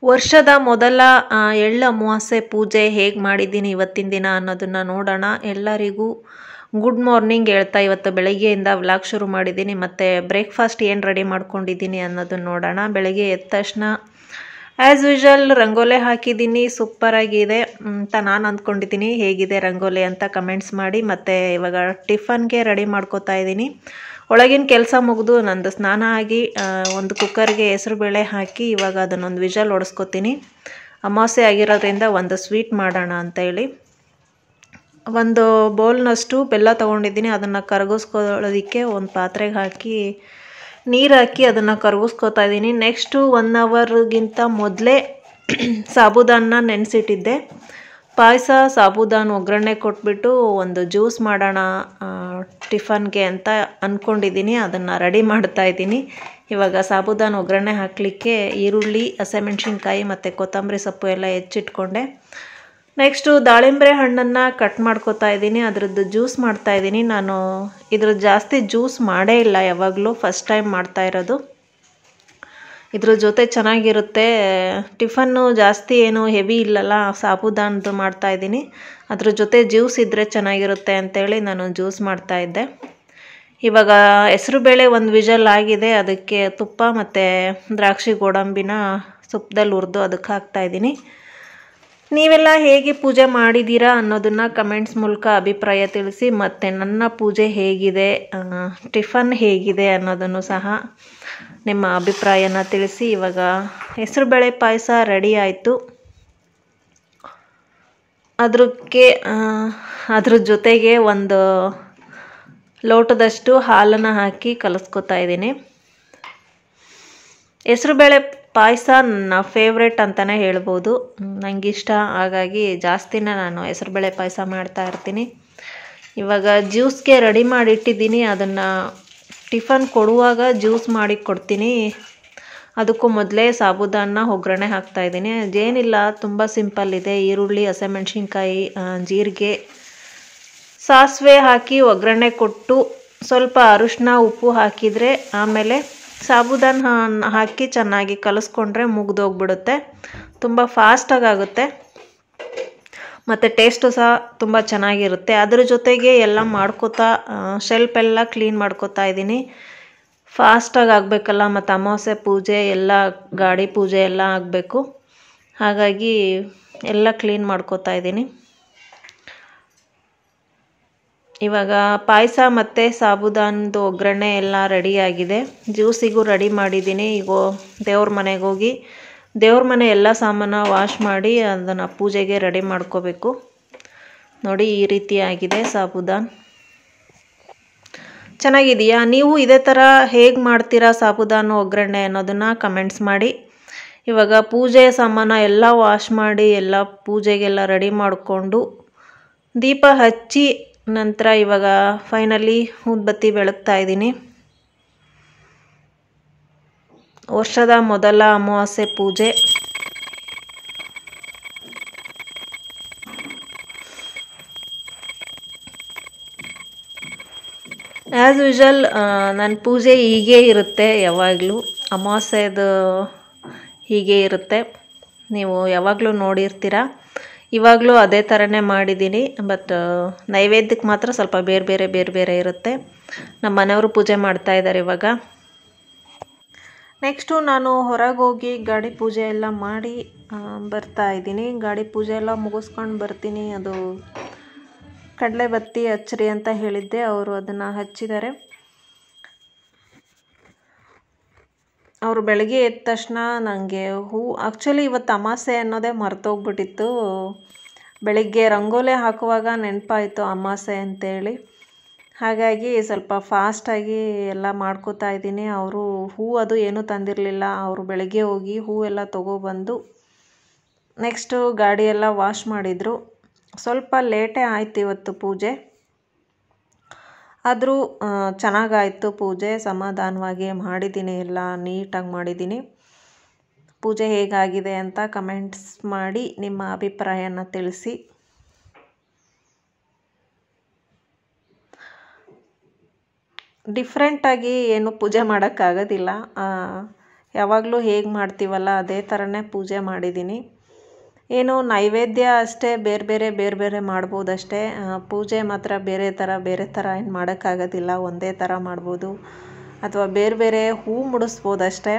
ವರ್ಷದ ಮೊದಲ ಎಳ್ಳು ಅಮಾವಾಸ್ಯೆ ಪೂಜೆ ಹೇಗೆ ಮಾಡಿದ್ದೀನಿ ಇವತ್ತಿನ ದಿನ ಅನ್ನೋದನ್ನು ನೋಡೋಣ. ಎಲ್ಲರಿಗೂ ಗುಡ್ ಮಾರ್ನಿಂಗ್ ಹೇಳ್ತಾ ಇವತ್ತು ಬೆಳಗ್ಗೆಯಿಂದ ವ್ಲಾಗ್ ಶುರು ಮಾಡಿದ್ದೀನಿ. ಮತ್ತು ಬ್ರೇಕ್ಫಾಸ್ಟ್ ಏನು ರೆಡಿ ಮಾಡ್ಕೊಂಡಿದ್ದೀನಿ ಅನ್ನೋದನ್ನು ನೋಡೋಣ. ಬೆಳಗ್ಗೆ ಎದ್ದ ತಕ್ಷಣ ಆ್ಯಸ್ ಯೂಶುವಲ್ ರಂಗೋಲೆ ಹಾಕಿದ್ದೀನಿ. ಸೂಪರಾಗಿದೆ ಅಂತ ನಾನು ಅಂದ್ಕೊಂಡಿದ್ದೀನಿ. ಹೇಗಿದೆ ರಂಗೋಲೆ ಅಂತ ಕಮೆಂಟ್ಸ್ ಮಾಡಿ. ಮತ್ತು ಇವಾಗ ಟಿಫನ್ಗೆ ರೆಡಿ ಮಾಡ್ಕೋತಾ ಇದ್ದೀನಿ. ಒಳಗಿನ ಕೆಲಸ ಮುಗಿದು ನಂದು ಸ್ನಾನ ಆಗಿ ಒಂದು ಕುಕ್ಕರ್ಗೆ ಹೆಸರುಬೇಳೆ ಹಾಕಿ ಇವಾಗ ಅದನ್ನೊಂದು ವಿಷಲ್ ಹೊಡೆಸ್ಕೊತೀನಿ. ಅಮಾವಾಸ್ಯೆ ಆಗಿರೋದ್ರಿಂದ ಒಂದು ಸ್ವೀಟ್ ಮಾಡೋಣ ಅಂತೇಳಿ ಒಂದು ಬೌಲ್ನಷ್ಟು ಬೆಲ್ಲ ತೊಗೊಂಡಿದ್ದೀನಿ. ಅದನ್ನು ಕರಗಿಸ್ಕೊಳ್ಳೋದಕ್ಕೆ ಒಂದು ಪಾತ್ರೆಗೆ ಹಾಕಿ ನೀರು ಹಾಕಿ ಅದನ್ನು ಕರಗಿಸ್ಕೊತಾ ಇದ್ದೀನಿ. ನೆಕ್ಸ್ಟು 1 ಅವರ್ಗಿಂತ ಮೊದಲೇ ಸಾಬೂದಾನ ನೆನೆಸಿಟ್ಟಿದ್ದೆ. ಪಾಯಸ ಸಾಬೂದಾನ ಒಗ್ಗರಣೆ ಕೊಟ್ಬಿಟ್ಟು ಒಂದು ಜ್ಯೂಸ್ ಮಾಡೋಣ ಟಿಫನ್ಗೆ ಅಂತ ಅಂದ್ಕೊಂಡಿದ್ದೀನಿ. ಅದನ್ನು ರೆಡಿ ಮಾಡ್ತಾ ಇದ್ದೀನಿ. ಇವಾಗ ಸಾಬೂದಾನ ಒಗ್ಗರಣೆ ಹಾಕಲಿಕ್ಕೆ ಈರುಳ್ಳಿ, ಹಸಿಮೆಣ್ಸಿನ್ಕಾಯಿ ಮತ್ತು ಕೊತ್ತಂಬರಿ ಸೊಪ್ಪು ಎಲ್ಲ ಹೆಚ್ಚಿಟ್ಕೊಂಡೆ. ನೆಕ್ಸ್ಟು ದಾಳಿಂಬೆ ಹಣ್ಣನ್ನು ಕಟ್ ಮಾಡ್ಕೋತಾ ಇದ್ದೀನಿ. ಅದರದ್ದು ಜ್ಯೂಸ್ ಮಾಡ್ತಾಯಿದ್ದೀನಿ. ನಾನು ಇದ್ರದ್ದು ಜಾಸ್ತಿ ಜ್ಯೂಸ್ ಮಾಡೇ ಇಲ್ಲ, ಯಾವಾಗಲೂ ಫಸ್ಟ್ ಟೈಮ್ ಮಾಡ್ತಾ ಇರೋದು. ಇದ್ರ ಜೊತೆ ಚೆನ್ನಾಗಿರುತ್ತೆ. ಟಿಫನ್ನು ಜಾಸ್ತಿ ಏನು ಹೆವಿ ಇಲ್ಲಲ್ಲ, ಸಾಬೂದಾನದ್ದು ಮಾಡ್ತಾಯಿದ್ದೀನಿ. ಅದ್ರ ಜೊತೆ ಜ್ಯೂಸ್ ಇದ್ದರೆ ಚೆನ್ನಾಗಿರುತ್ತೆ ಅಂಥೇಳಿ ನಾನು ಜ್ಯೂಸ್ ಮಾಡ್ತಾಯಿದ್ದೆ. ಇವಾಗ ಹೆಸರುಬೇಳೆ ಒಂದು ವಿಷಲ್ ಆಗಿದೆ. ಅದಕ್ಕೆ ತುಪ್ಪ ಮತ್ತು ದ್ರಾಕ್ಷಿ ಗೋಡಂಬಿನ ತುಪ್ಪದಲ್ಲಿ ಹುರಿದು ಅದಕ್ಕೆ ಹಾಕ್ತಾಯಿದ್ದೀನಿ. ನೀವೆಲ್ಲ ಹೇಗೆ ಪೂಜೆ ಮಾಡಿದ್ದೀರಾ ಅನ್ನೋದನ್ನು ಕಮೆಂಟ್ಸ್ ಮೂಲಕ ಅಭಿಪ್ರಾಯ ತಿಳಿಸಿ. ಮತ್ತು ನನ್ನ ಪೂಜೆ ಹೇಗಿದೆ, ಟಿಫನ್ ಹೇಗಿದೆ ಅನ್ನೋದನ್ನು ಸಹ ನಿಮ್ಮ ಅಭಿಪ್ರಾಯನ ತಿಳಿಸಿ. ಇವಾಗ ಹೆಸರುಬೇಳೆ ಪಾಯಸ ರೆಡಿ ಆಯಿತು. ಅದ್ರ ಜೊತೆಗೆ ಒಂದು ಲೋಟದಷ್ಟು ಹಾಲನ್ನು ಹಾಕಿ ಕಲಿಸ್ಕೊತಾ ಇದ್ದೀನಿ. ಹೆಸರುಬೇಳೆ ಪಾಯಸ ನನ್ನ ಫೇವ್ರೆಟ್ ಅಂತಲೇ ಹೇಳ್ಬೋದು. ನನಗಿಷ್ಟ, ಹಾಗಾಗಿ ಜಾಸ್ತಿನ ನಾನು ಹೆಸರುಬೇಳೆ ಪಾಯಸ ಮಾಡ್ತಾ ಇರ್ತೀನಿ. ಇವಾಗ ಜ್ಯೂಸ್ಗೆ ರೆಡಿ ಮಾಡಿ ಇಟ್ಟಿದ್ದೀನಿ. ಅದನ್ನು ಟಿಫನ್ ಕೊಡುವಾಗ ಜ್ಯೂಸ್ ಮಾಡಿ ಕೊಡ್ತೀನಿ. ಅದಕ್ಕೂ ಮೊದಲೇ ಸಾಬೂದಾನ ಒಗ್ಗರಣೆ ಹಾಕ್ತಾಯಿದ್ದೀನಿ. ಅದೇನಿಲ್ಲ, ತುಂಬ ಸಿಂಪಲ್ ಇದೆ. ಈರುಳ್ಳಿ, ಹಸಿಮೆಣ್ಸಿನ್ಕಾಯಿ, ಜೀರಿಗೆ, ಸಾಸಿವೆ ಹಾಕಿ ಒಗ್ಗರಣೆ ಕೊಟ್ಟು ಸ್ವಲ್ಪ ಅರಿಶಿನ, ಉಪ್ಪು ಹಾಕಿದರೆ ಆಮೇಲೆ ಸಾಬೂದಾನ ಹಾಕಿ ಚೆನ್ನಾಗಿ ಕಲಿಸ್ಕೊಂಡ್ರೆ ಮುಗಿದೋಗ್ಬಿಡುತ್ತೆ. ತುಂಬ ಫಾಸ್ಟಾಗಿ ಆಗುತ್ತೆ ಮತ್ತು ಟೇಸ್ಟು ಸಹ ತುಂಬ ಚೆನ್ನಾಗಿರುತ್ತೆ. ಅದ್ರ ಜೊತೆಗೆ ಎಲ್ಲ ಮಾಡ್ಕೋತಾ ಶೆಲ್ಫ್ ಎಲ್ಲ ಕ್ಲೀನ್ ಮಾಡ್ಕೋತಾ ಇದ್ದೀನಿ. ಫಾಸ್ಟಾಗಿ ಆಗಬೇಕಲ್ಲ, ಮತ್ತು ಅಮಾವಾಸ್ಯೆ ಪೂಜೆ ಎಲ್ಲ, ಗಾಡಿ ಪೂಜೆ ಎಲ್ಲ ಆಗಬೇಕು. ಹಾಗಾಗಿ ಎಲ್ಲ ಕ್ಲೀನ್ ಮಾಡ್ಕೋತಾ ಇದ್ದೀನಿ. ಇವಾಗ ಪಾಯಸ ಮತ್ತು ಸಾಬೂದಾನದ ಒಗ್ಗರಣೆ ಎಲ್ಲ ರೆಡಿಯಾಗಿದೆ. ಜ್ಯೂಸಿಗೂ ರೆಡಿ ಮಾಡಿದ್ದೀನಿ. ಈಗ ದೇವ್ರ ಮನೆಗೆ ಹೋಗಿ ದೇವ್ರ ಮನೆ ಎಲ್ಲ ಸಾಮಾನು ವಾಶ್ ಮಾಡಿ ಅದನ್ನು ಪೂಜೆಗೆ ರೆಡಿ ಮಾಡ್ಕೋಬೇಕು. ನೋಡಿ, ಈ ರೀತಿ ಆಗಿದೆ ಸಾಬೂದಾನ. ಚೆನ್ನಾಗಿದೆಯಾ? ನೀವು ಇದೇ ಥರ ಹೇಗೆ ಮಾಡ್ತೀರಾ ಸಾಬೂದಾನ ಒಗ್ಗರಣೆ ಅನ್ನೋದನ್ನು ಕಮೆಂಟ್ಸ್ ಮಾಡಿ. ಇವಾಗ ಪೂಜೆ ಸಾಮಾನು ಎಲ್ಲ ವಾಶ್ ಮಾಡಿ ಎಲ್ಲ ಪೂಜೆಗೆಲ್ಲ ರೆಡಿ ಮಾಡಿಕೊಂಡು ದೀಪ ಹಚ್ಚಿ ನಂತರ ಇವಾಗ ಫೈನಲಿ ಊದುಬತ್ತಿ ಬೆಳಗ್ತಾ ಇದ್ದೀನಿ. ವರ್ಷದ ಮೊದಲ ಅಮಾವಾಸ್ಯೆ ಪೂಜೆ. ಆ್ಯಸ್ ಯೂಶುವಲ್ ನನ್ನ ಪೂಜೆ ಹೀಗೇ ಇರುತ್ತೆ. ಯಾವಾಗಲೂ ಅಮಾವಾಸ್ಯೆದು ಹೀಗೆ ಇರುತ್ತೆ. ನೀವು ಯಾವಾಗಲೂ ನೋಡಿರ್ತೀರ. ಇವಾಗಲೂ ಅದೇ ಥರನೇ ಮಾಡಿದ್ದೀನಿ. ಬಟ್ ನೈವೇದ್ಯಕ್ಕೆ ಮಾತ್ರ ಸ್ವಲ್ಪ ಬೇರೆ ಬೇರೆ ಇರುತ್ತೆ. ನಮ್ಮ ಮನೆಯವರು ಪೂಜೆ ಮಾಡ್ತಾಯಿದ್ದಾರೆ ಇವಾಗ. ನೆಕ್ಸ್ಟು ನಾನು ಹೊರಗೆ ಹೋಗಿ ಗಾಡಿ ಪೂಜೆ ಎಲ್ಲ ಮಾಡಿ ಬರ್ತಾ ಇದ್ದೀನಿ. ಗಾಡಿ ಪೂಜೆ ಎಲ್ಲ ಮುಗಿಸ್ಕೊಂಡು ಬರ್ತೀನಿ. ಅದು ಕಡಲೆ ಬತ್ತಿ ಹಚ್ಚಿರಿ ಅಂತ ಹೇಳಿದ್ದೆ, ಅವರು ಅದನ್ನು ಹಚ್ಚಿದ್ದಾರೆ. ಅವರು ಬೆಳಗ್ಗೆ ಎದ್ದ ತಕ್ಷಣ ನನಗೆ ಆ್ಯಕ್ಚುಲಿ ಇವತ್ತು ಅಮಾವಾಸ್ಯೆ ಅನ್ನೋದೇ ಮರ್ತೋಗ್ಬಿಟ್ಟಿತ್ತು. ಬೆಳಗ್ಗೆ ರಂಗೋಲೆ ಹಾಕುವಾಗ ನೆನಪಾಯಿತು ಅಮಾವಾಸ್ಯೆ ಅಂತೇಳಿ. ಹಾಗಾಗಿ ಸ್ವಲ್ಪ ಫಾಸ್ಟಾಗಿ ಎಲ್ಲ ಮಾಡ್ಕೋತಾ ಇದ್ದೀನಿ. ಅವರು ಅದು ಏನೂ ತಂದಿರಲಿಲ್ಲ. ಅವರು ಬೆಳಗ್ಗೆ ಹೋಗಿ ಹೂವೆಲ್ಲ ತೊಗೊಬಂದು ನೆಕ್ಸ್ಟು ಗಾಡಿಯೆಲ್ಲ ವಾಶ್ ಮಾಡಿದರು. ಸ್ವಲ್ಪ ಲೇಟೇ ಆಯಿತು ಇವತ್ತು ಪೂಜೆ. ಆದರೂ ಚೆನ್ನಾಗಾಯಿತು ಪೂಜೆ. ಸಮಾಧಾನವಾಗಿ ಮಾಡಿದ್ದೀನಿ, ಎಲ್ಲ ನೀಟಾಗಿ ಮಾಡಿದ್ದೀನಿ. ಪೂಜೆ ಹೇಗಾಗಿದೆ ಅಂತ ಕಮೆಂಟ್ಸ್ ಮಾಡಿ ನಿಮ್ಮ ಅಭಿಪ್ರಾಯನ ತಿಳಿಸಿ. ಡಿಫ್ರೆಂಟಾಗಿ ಏನು ಪೂಜೆ ಮಾಡೋಕ್ಕಾಗೋದಿಲ್ಲ. ಯಾವಾಗಲೂ ಹೇಗೆ ಮಾಡ್ತೀವಲ್ಲ ಅದೇ ಥರನೇ ಪೂಜೆ ಮಾಡಿದ್ದೀನಿ. ಏನು ನೈವೇದ್ಯ ಅಷ್ಟೇ ಬೇರೆ ಬೇರೆ ಮಾಡ್ಬೋದಷ್ಟೇ. ಪೂಜೆ ಮಾತ್ರ ಬೇರೆ ಥರ ಏನು ಮಾಡೋಕ್ಕಾಗೋದಿಲ್ಲ. ಒಂದೇ ಥರ ಮಾಡ್ಬೋದು ಅಥವಾ ಬೇರೆ ಹೂ ಮುಡಿಸ್ಬೋದಷ್ಟೇ.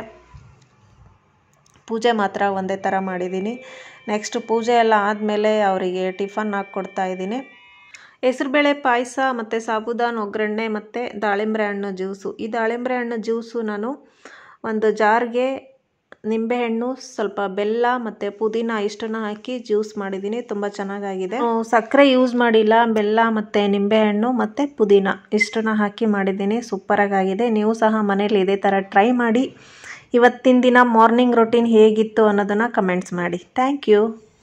ಪೂಜೆ ಮಾತ್ರ ಒಂದೇ ಥರ ಮಾಡಿದ್ದೀನಿ. ನೆಕ್ಸ್ಟ್ ಪೂಜೆ ಎಲ್ಲ ಆದಮೇಲೆ ಅವರಿಗೆ ಟಿಫನ್ ಹಾಕ್ಕೊಡ್ತಾ ಇದ್ದೀನಿ. ಹೆಸರುಬೇಳೆ ಪಾಯಸ ಮತ್ತು ಸಾಬುದಾನ ಒಗ್ಗರಣೆ ಮತ್ತು ದಾಳಿಂಬೆ ಹಣ್ಣು ಜ್ಯೂಸು. ಈ ದಾಳಿಂಬೆ ಹಣ್ಣು ಜ್ಯೂಸು ನಾನು ಒಂದು ಜಾರ್ಗೆ ನಿಂಬೆಹಣ್ಣು, ಸ್ವಲ್ಪ ಬೆಲ್ಲ ಮತ್ತು ಪುದೀನ ಇಷ್ಟನ್ನು ಹಾಕಿ ಜ್ಯೂಸ್ ಮಾಡಿದ್ದೀನಿ. ತುಂಬ ಚೆನ್ನಾಗಾಗಿದೆ. ಸಕ್ಕರೆ ಯೂಸ್ ಮಾಡಿಲ್ಲ, ಬೆಲ್ಲ ಮತ್ತು ನಿಂಬೆಹಣ್ಣು ಮತ್ತು ಪುದೀನ ಇಷ್ಟನ್ನು ಹಾಕಿ ಮಾಡಿದ್ದೀನಿ. ಸೂಪರಾಗಿದೆ. ನೀವು ಸಹ ಮನೇಲಿ ಇದೇ ಥರ ಟ್ರೈ ಮಾಡಿ. ಇವತ್ತಿನ ದಿನ ಮಾರ್ನಿಂಗ್ ರೊಟೀನ್ ಹೇಗಿತ್ತು ಅನ್ನೋದನ್ನು ಕಮೆಂಟ್ಸ್ ಮಾಡಿ. Thank you.